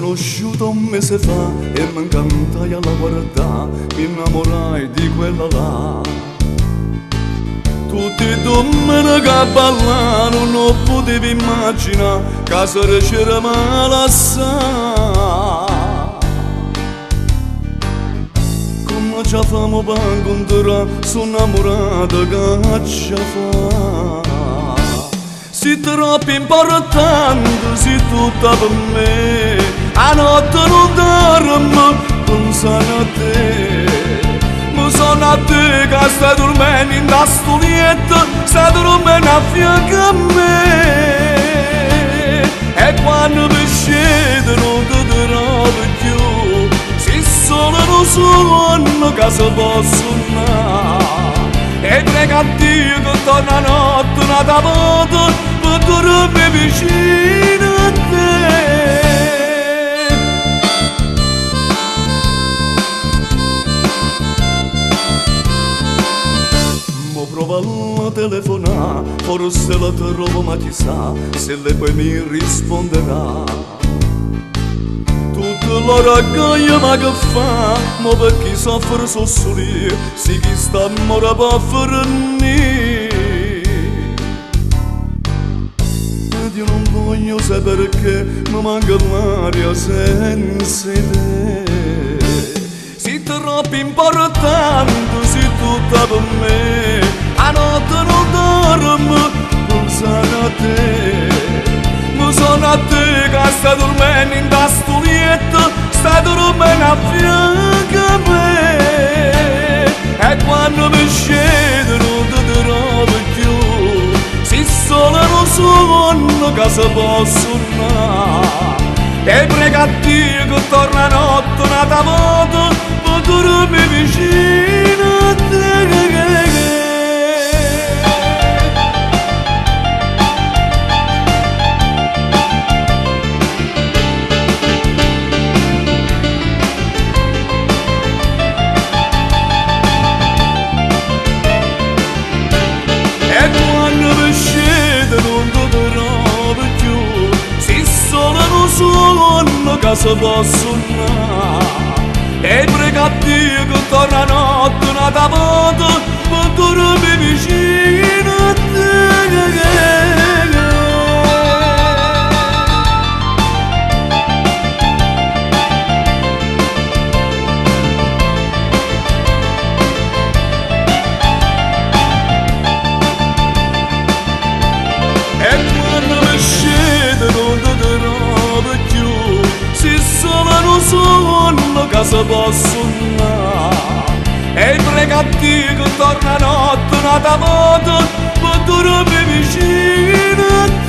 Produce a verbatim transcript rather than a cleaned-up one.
conosciuto un mese fa e mi incantai alla guardare, mi innamorai di quella là. Tutti domenica a ballare non potevi immaginare che sarebbe male assai. Come ci famo per incontrare, sono innamorato che ci fa. Sei troppo importante, sei tutta per me. A notte non dormo pensando a te. Mi sono a te che stai dormendo in questo letto, stai dormendo a fianco a me. E quando mi scedo non ti trovo più, sei solo un sogno che si può suonare. E prega a Dio che torna notte una da moto per dormire vicino a te. Mo provo a telefonare, forse la trovo ma chissà se lei poi mi risponderà. Tutte le ragazze ma che fa, ma per chi soffre so solo io, si chi sta amore può fornire. Ed io non voglio sapere perché mi manca l'aria senza te. Sei troppo importante, sei tutta per me. A notte non dormo pensando a te. Mi sono a te che stai dormendo in questo letto, stai dormendo a fianco a me. E quando mi scedo non ti trovo più, sei solo un sogno che si può suonare. E prega a Dio che torna notte una moto per dormire vicino a te. E quando mi scedo non ti trovo più, sei solo un sogno che si può suonare. E prega a Dio che torna notte una moto per dormire vicino a te. Sogno che si può suonare. E prega a Dio che torna notte una moto per dormire vicino a te.